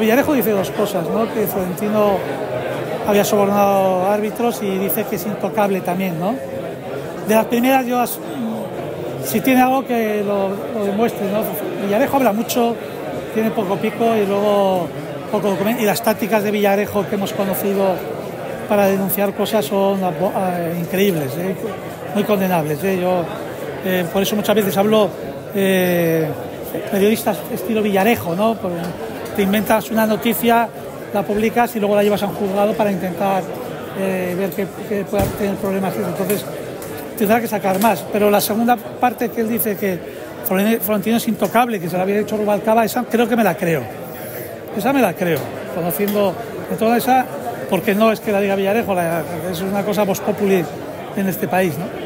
Villarejo dice dos cosas, ¿no? Que Florentino había sobornado árbitros y dice que es intocable también, ¿no? De las primeras, yo, si tiene algo que lo demuestre, ¿no? Villarejo habla mucho, tiene poco pico y luego poco documento. Y las tácticas de Villarejo que hemos conocido para denunciar cosas son increíbles, muy condenables. Yo por eso muchas veces hablo periodistas estilo Villarejo, ¿no? Te inventas una noticia, la publicas y luego la llevas a un juzgado para intentar ver que pueda tener problemas. Entonces tendrá que sacar más. Pero la segunda parte que él dice que Florentino es intocable, que se la había hecho Rubalcaba, esa creo que me la creo. Esa me la creo, conociendo de toda esa, porque no es que la diga Villarejo, es una cosa vox populi en este país, ¿no?